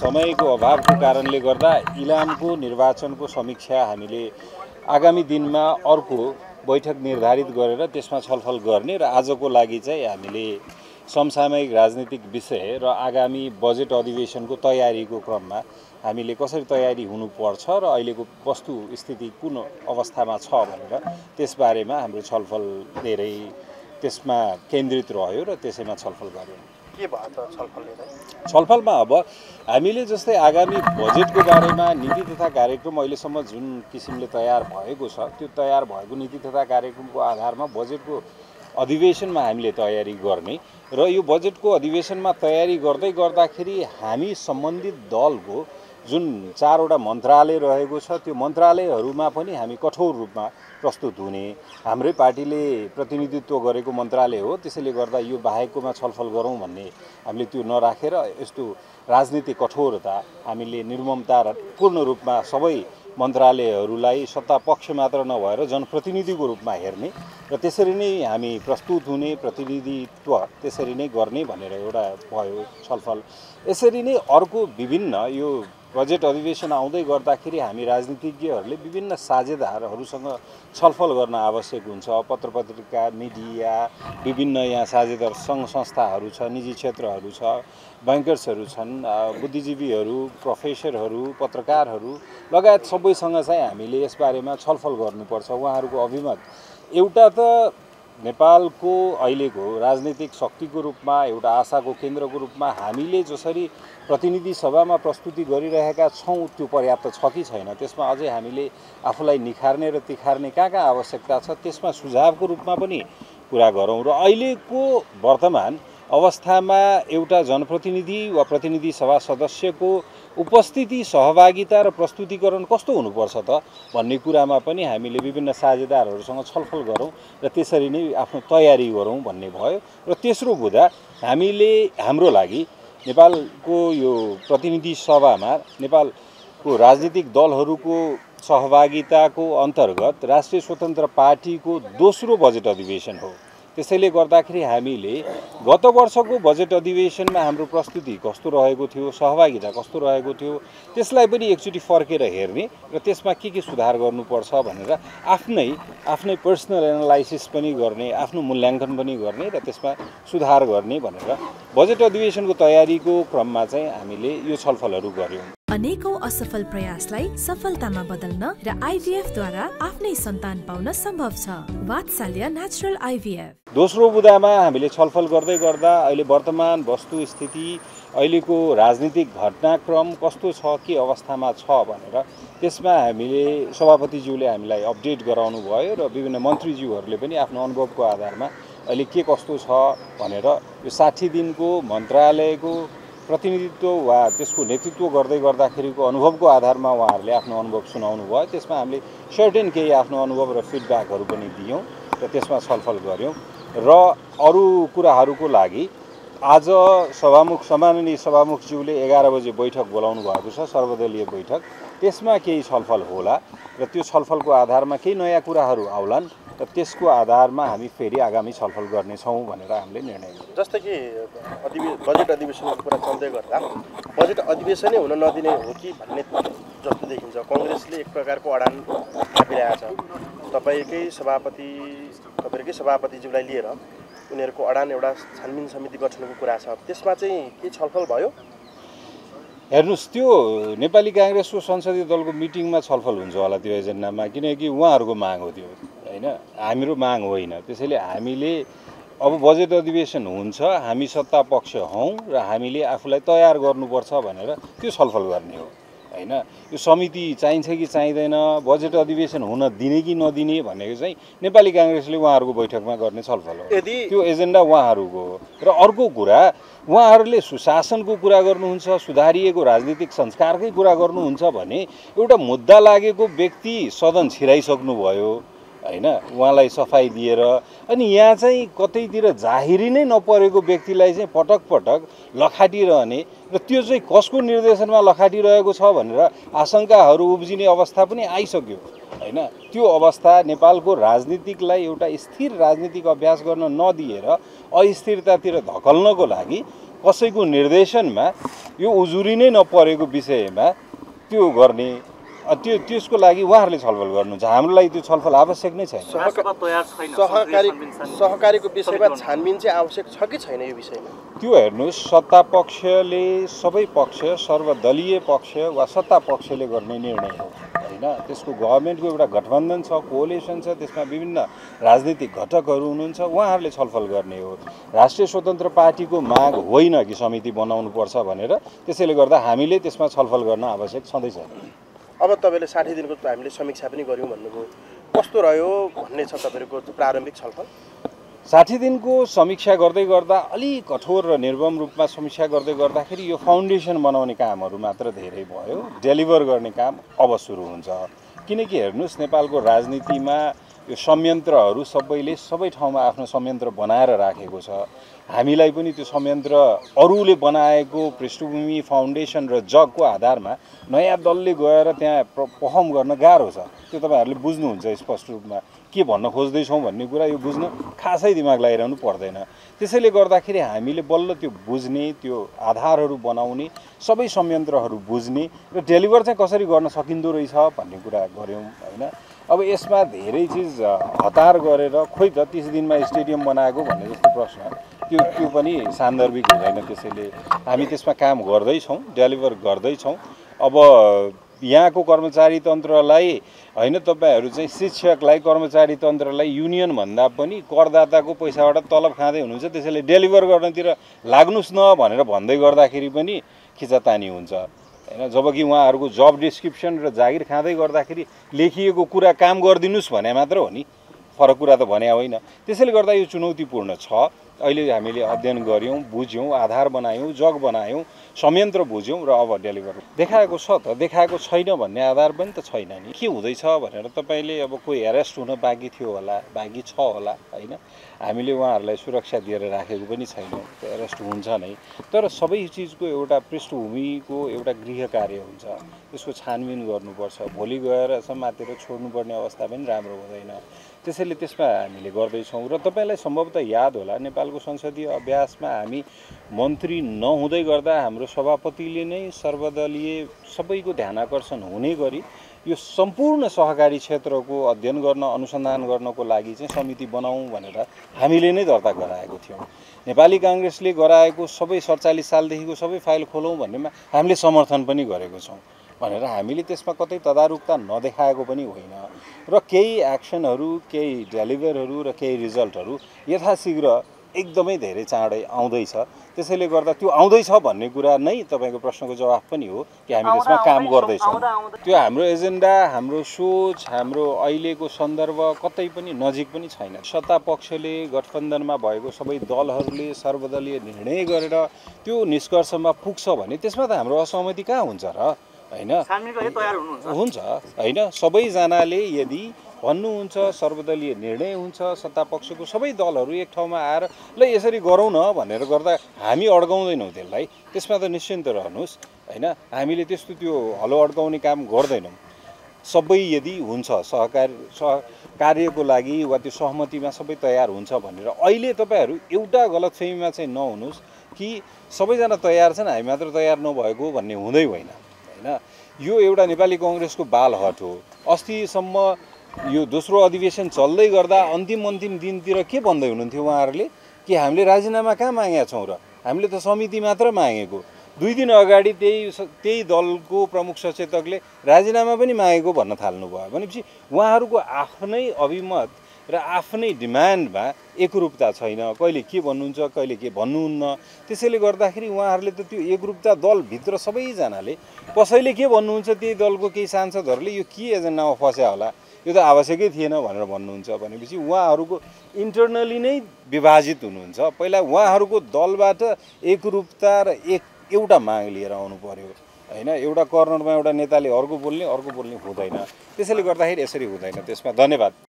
समयको अभावको कारणले गर्दा इलामको निर्वाचनको समीक्षा हामीले आगामी दिनमा अर्को बैठक निर्धारित गरेर त्यसमा छलफल गर्ने र आजको लागि चाहिँ हामीले समसामयिक राजनीतिक विषय र आगामी बजेट अधिवेशनको तयारीको क्रममा हामीले कसरी तयारी हुनुपर्छ र अहिलेको वस्तुस्थिति कुन अवस्थामा छ भनेर त्यसबारेमा हाम्रो छलफल धेरै त्यसमा केन्द्रित रह्यो र त्यसैमा छलफल गर्यौं। के भयो त छलफलले चाहिँ? छलफलमा अब हामीले जस्तै आगामी बजेटको बारेमा नीति तथा कार्यक्रम अहिलेसम्म जुन किसिमले तयार भएको छ त्यो तयार भएको नीति तथा कार्यक्रमको आधारमा बजेटको अधिवेशनमा हामीले तयारी गर्ने र यो बजेटको अधिवेशनमा तयारी गर्दै गर्दाखेरि हामी सम्बन्धित दलको जुन 4वटा मन्त्रालय रहेको छ त्यो मन्त्रालयहरूमा पनि हामी कठोर रूपमा प्रस्तुत हुने, हाम्रै पार्टीले प्रतिनिधित्व गरेको मन्त्रालय हो त्यसैले गर्दा यो बाहेककोमा छलफल गरौँ भन्ने हामीले त्यो नराखेर यस्तो राजनीतिक कठोरता हामीले निर्ममता र पूर्ण रूपमा सबै मन्त्रालयहरूलाई सत्ता पक्ष मात्र नभएर जनप्रतिनिधिको रूपमा हेर्ने र त्यसरी नै हामी प्रस्तुत हुने, प्रतिनिधित्व त्यसरी नै गर्ने भनेर एउटा भयो छलफल। यसरी नै अर्को विभिन्न यो बजेट अधिवेशन आउँदै गर्दाखेरि हामी राजनीतिज्ञहरूले विभिन्न साझेदारहरूसँग छलफल गर्न आवश्यक हुन्छ। पत्रपत्रिका, मिडिया, विभिन्न यहाँ साझेदार सङ्घ संस्थाहरू छ, निजी क्षेत्रहरू छ, बैंकर्सहरू छन्, बुद्धिजीवीहरू, प्रोफेसरहरू, पत्रकारहरू लगायत सबैसँग चाहिँ हामीले यसबारेमा छलफल गर्नुपर्छ। उहाँहरूको अभिमत एउटा त नेपालको अहिलेको राजनीतिक शक्तिको रूपमा एउटा आशाको केन्द्रको रूपमा हामीले जसरी प्रतिनिधि सभामा प्रस्तुति गरिरहेका छौँ त्यो पर्याप्त छ कि छैन, त्यसमा अझै हामीले आफूलाई निखार्ने र तिखार्ने कहाँ आवश्यकता छ त्यसमा सुझावको रूपमा पनि कुरा गरौँ र अहिलेको वर्तमान अवस्थामा एउटा जनप्रतिनिधि वा प्रतिनिधि सभा सदस्यको उपस्थिति, सहभागिता र प्रस्तुतिकरण कस्तो हुनुपर्छ त भन्ने कुरामा पनि हामीले विभिन्न साझेदारहरूसँग छलफल गरौँ र त्यसरी नै आफ्नो तयारी गरौँ भन्ने भयो। र तेस्रो बुँदा हामीले हाम्रो लागि नेपालको यो प्रतिनिधि सभामा नेपालको राजनीतिक दलहरूको सहभागिताको अन्तर्गत राष्ट्रिय स्वतन्त्र पार्टीको दोस्रो बजेट अधिवेशन हो। त्यसैले गर्दाखेरि हामीले गत वर्षको बजेट अधिवेशनमा हाम्रो प्रस्तुति कस्तो रहेको थियो, सहभागिता कस्तो रहेको थियो त्यसलाई पनि एकचोटि फर्केर हेर्ने र त्यसमा के सुधार गर्नुपर्छ भनेर आफ्नै पर्सनल एनालाइसिस पनि गर्ने, आफ्नो मूल्याङ्कन पनि गर्ने र त्यसमा सुधार गर्ने भनेर बजेट अधिवेशनको तयारीको क्रममा चाहिँ हामीले यो छलफलहरू गर्यौं। अनेकौं असफल प्रयासलाई सफलतामा बदल्न र आइभीएफ द्वारा आफ्नै सन्तान पाउन सम्भव छ। वात्सल्य नेचुरल आइभीएफ। दोस्रो बुँदामा हामीले छलफल गर्दै गर्दा अहिले वर्तमान वस्तुस्थिति, अहिलेको राजनीतिक घटनाक्रम कस्तो छ, के अवस्थामा छ भनेर त्यसमा हामीले सभापतिज्यूले हामीलाई अपडेट गराउनु भयो र विभिन्न मन्त्रीज्यूहरूले पनि आफ्नो अनुभवको आधारमा अहिले के कस्तो छ भनेर यो 60 दिनको मन्त्रालयको प्रतिनिधित्व वा त्यसको नेतृत्व गर्दै गर्दाखेरिको अनुभवको आधारमा उहाँहरूले आफ्नो अनुभव सुनाउनु भयो। त्यसमा हामीले सर्टेन केही आफ्नो अनुभव र फिडब्याकहरू पनि दियौँ र त्यसमा छलफल गऱ्यौँ र अरू कुराहरूको लागि आज सम्माननीय सभामुखज्यूले 11 बजे बैठक बोलाउनु भएको छ, सर्वदलीय बैठक। त्यसमा केही छलफल होला र त्यो छलफलको आधारमा केही नयाँ कुराहरू आउलान् र त्यसको आधारमा हामी फेरि आगामी छलफल गर्नेछौँ भनेर हामीले निर्णय गर्यौँ। जस्तै कि बजेट अधिवेशनको कुरा चल्दै गर्दा बजेट अधिवेशनै हुन नदिने हो कि भन्ने जस्तो देखिन्छ। कङ्ग्रेसले एक प्रकारको अडान थापिरहेको छ। तपाईँकै सभापतिज्यूलाई लिएर उनीहरूको अडान एउटा छानबिन समिति गठनको कुरा छ, त्यसमा चाहिँ के छलफल भयो? हेर्नुस्, त्यो नेपाली कांग्रेसको संसदीय दलको मिटिङमा छलफल हुन्छ होला त्यो एजेन्डामा, किनकि उहाँहरूको माग हो त्यो, हैन, हाम्रो माग होइन। त्यसैले हामीले अब बजेट अधिवेशन हुन्छ, हामी सत्ता पक्ष हौं र हामीले आफूलाई तयार गर्नुपर्छ भनेर त्यो छलफल गर्ने हो, हैन। यो समिति चाहिन्छ कि चाहिँदैन, बजेट अधिवेशन हुन दिने कि नदिने भनेको चाहिँ नेपाली कांग्रेसले उहाँहरूको बैठकमा गर्ने छलफल हो। त्यो एजेन्डा उहाँहरूको हो। र अर्को कुरा, उहाँहरूले सुशासनको कुरा गर्नुहुन्छ, सुधारिएको राजनीतिक संस्कारकै कुरा गर्नुहुन्छ भने एउटा मुद्दा लागेको व्यक्ति सदन छिराइसक्नुभयो, हैन, उहाँलाई सफाई दिएर। अनि यहाँ चाहिँ कतैतिर जाहिरी नै नपरेको व्यक्तिलाई चाहिँ पटक पटक लखाटिरहने र त्यो चाहिँ कसको निर्देशनमा लखाटिरहेको छ भनेर आशंकाहरू उब्जिने अवस्था पनि आइसक्यो, हैन। त्यो अवस्था नेपालको राजनीतिकलाई एउटा स्थिर राजनीतिक अभ्यास गर्न नदिएर अस्थिरतातिर धकल्नको लागि कसैको निर्देशनमा यो उजुरी नै नपरेको विषयमा त्यो गर्ने त्यसको लागि उहाँहरूले छलफल गर्नुहुन्छ। हाम्रो लागि त्यो छलफल आवश्यक नै छैन। सहकारीको विषयमा छानबिन चाहिँ आवश्यक छ कि छैन यो विषयमा? त्यो हेर्नुहोस्, सत्ता पक्षले सबै पक्ष सर्वदलीय पक्ष वा सत्ता पक्षले गर्ने निर्णय हो होइन। त्यसको गभर्मेन्टको एउटा गठबन्धन छ, कोअलिसन छ, त्यसमा विभिन्न राजनीतिक घटकहरू हुनुहुन्छ, उहाँहरूले छलफल गर्ने हो। राष्ट्रिय स्वतन्त्र पार्टीको माग होइन कि समिति बनाउनुपर्छ भनेर, त्यसैले गर्दा हामीले त्यसमा छलफल गर्न आवश्यक छँदै छैन। अब तपाईँले 60 दिनको हामीले समीक्षा पनि गऱ्यौँ भन्नुभयो, कस्तो रह्यो भन्ने छ तपाईँको प्रारम्भिक छलफल? 60 दिनको समीक्षा गर्दै गर्दा अलिक कठोर र निर्मम रूपमा समीक्षा गर्दै गर्दाखेरि यो फाउन्डेसन बनाउने कामहरू मात्र धेरै भयो, डेलिभर गर्ने काम अब सुरु हुन्छ। किनकि हेर्नुहोस्, नेपालको राजनीतिमा यो संयन्त्रहरू सबैले सबै ठाउँमा आफ्नो संयन्त्र बनाएर राखेको छ। हामीलाई पनि त्यो संयन्त्र अरूले बनाएको पृष्ठभूमि, फाउन्डेसन र जगको आधारमा नयाँ दलले गएर त्यहाँ पर्फर्म गर्न गाह्रो छ। त्यो तपाईँहरूले बुझ्नुहुन्छ स्पष्ट रूपमा के भन्न खोज्दैछौँ भन्ने कुरा, यो बुझ्न खासै दिमाग लगाइरहनु पर्दैन। त्यसैले गर्दाखेरि हामीले बल्ल त्यो बुझ्ने, त्यो आधारहरू बनाउने, सबै संयन्त्रहरू बुझ्ने र डेलिभर चाहिँ कसरी गर्न सकिँदो रहेछ भन्ने कुरा गऱ्यौँ होइन। अब यसमा धेरै चिज हतार गरेर खोइ त 30 दिनमा स्टेडियम बनाएको भन्ने जस्तो प्रश्न, त्यो पनि सान्दर्भिक हुँदैन। त्यसैले हामी त्यसमा काम गर्दैछौँ, डेलिभर गर्दैछौँ। अब यहाँको कर्मचारी तन्त्रलाई होइन, तपाईँहरू चाहिँ शिक्षकलाई, कर्मचारी तन्त्रलाई युनियन भन्दा पनि करदाताको पैसाबाट तलब खाँदै हुनुहुन्छ, त्यसैले डेलिभर गर्नतिर लाग्नुहोस् न भनेर भन्दै गर्दाखेरि पनि खिचातानी हुन्छ होइन। जबकि उहाँहरूको जब डिस्क्रिप्सन र जागिर खाँदै गर्दाखेरि लेखिएको कुरा काम गरिदिनुहोस् भने मात्र हो नि, फरक कुरा त भने होइन। त्यसैले गर्दा यो चुनौतीपूर्ण छ। अहिले हामीले अध्ययन गऱ्यौँ, बुझ्यौँ, आधार बनायौँ, जग बनायौँ, संयन्त्र बुझ्यौँ र अब डेलिभर देखाएको छ त देखाएको छैन भन्ने आधार पनि त छैन नि। के हुँदैछ भनेर तपाईँले अब कोही एरेस्ट हुन बाँकी थियो होला, बाँकी छ होला होइन, हामीले उहाँहरूलाई सुरक्षा दिएर राखेको पनि छैनौँ, एरेस्ट हुन्छ नै। तर सबै चिजको एउटा पृष्ठभूमिको एउटा गृह कार्य हुन्छ, त्यसको छानबिन गर्नुपर्छ। भोलि गएर समातेर छोड्नुपर्ने अवस्था पनि राम्रो हुँदैन। त्यसैले त्यसमा हामीले गर्दैछौँ। र तपाईँलाई सम्भवतः याद होला, नेपालको संसदीय अभ्यासमा हामी मन्त्री नहुँदै गर्दा हाम्रो सभापतिले नै सर्वदलीय सबैको ध्यान आकर्षण हुने गरी यो सम्पूर्ण सहकारी क्षेत्रको अध्ययन गर्न, अनुसन्धान गर्नको लागि चाहिँ समिति बनाऊँ भनेर हामीले नै दर्ता गराएको थियौँ। नेपाली काङ्ग्रेसले गराएको सबै 47 सालदेखिको सबै फाइल खोलौँ भन्नेमा हामीले समर्थन पनि गरेको छौँ भनेर हामीले त्यसमा कतै तदारुकता नदेखाएको पनि होइन। र केही एक्सनहरू, केही डेलिभरहरू र केही रिजल्टहरू यथाशीघ्र एकदमै धेरै चाँडै आउँदैछ। त्यसैले गर्दा त्यो आउँदैछ भन्ने कुरा नै तपाईँको प्रश्नको जवाफ पनि हो कि हामी त्यसमा काम गर्दैछौँ। त्यो हाम्रो एजेन्डा, हाम्रो सोच, हाम्रो अहिलेको सन्दर्भ कतै पनि नजिक पनि छैन। सत्ता पक्षले, गठबन्धनमा भएको सबै दलहरूले सर्वदलीय निर्णय गरेर त्यो निष्कर्षमा पुग्छ भने त्यसमा त हाम्रो असहमति कहाँ हुन्छ र होइन? हुन्छ होइन, सबैजनाले यदि भन्नुहुन्छ, सर्वदलीय निर्णय हुन्छ, सत्ता पक्षको सबै दलहरू एक ठाउँमा आएर ल यसरी गरौँ न भनेर गर्दा हामी अड्काउँदैनौँ त्यसलाई, त्यसमा त निश्चिन्त रहनुहोस् होइन। हामीले त्यस्तो त्यो हलो अड्काउने काम गर्दैनौँ। सबै यदि हुन्छ सहकार्यको लागि वा त्यो सहमतिमा सबै तयार हुन्छ भनेर अहिले तपाईँहरू एउटा गलतफहमीमा चाहिँ नहुनुहोस् कि सबैजना तयार छन्, हामी मात्र तयार नभएको भन्ने हुँदै होइन होइन। यो एउटा नेपाली कङ्ग्रेसको बालहट हो। अस्तिसम्म यो दोस्रो अधिवेशन चल्दै गर्दा अन्तिम दिनतिर के भन्दै हुनुहुन्थ्यो उहाँहरूले कि हामीले राजीनामा कहाँ मागेका छौँ र, हामीले त समिति मात्र मागेको। 2 दिन अगाडि त्यही दलको प्रमुख सचेतकले राजीनामा पनि मागेको भन्न थाल्नुभयो भनेपछि उहाँहरूको आफ्नै अभिमत र आफ्नै डिमान्डमा एकरूपता छैन। कहिले के भन्नुहुन्छ, कहिले के भन्नुहुन्न। त्यसैले गर्दाखेरि उहाँहरूले त त्यो एकरूपता दलभित्र सबैजनाले कसैले के भन्नुहुन्छ, त्यही दलको केही सांसदहरूले यो के एजेन्डामा फस्या होला, यो त आवश्यकै थिएन भनेर भन्नुहुन्छ भनेपछि उहाँहरूको इन्टरनली नै विभाजित हुनुहुन्छ। पहिला उहाँहरूको दलबाट एकरूपता र एउटा माग लिएर आउनु पर्यो होइन। एउटा कर्नरमा एउटा नेताले अर्को बोल्ने हुँदैन। त्यसैले गर्दाखेरि यसरी हुँदैन। त्यसमा धन्यवाद।